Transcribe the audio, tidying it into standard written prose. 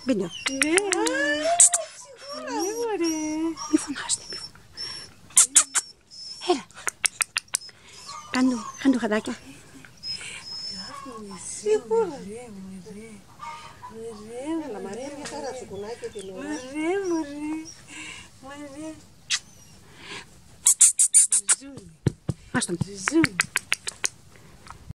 Βίντεο. Ναι. Μη φωνάζετε, μη φωνάζετε. Έλα. Κάντου χατάκια. Σίγουρα. Έλα Μαρία, μια χαρά σου κουνάει και την ώρα. Μωρέ. Άστον. Ζούλη.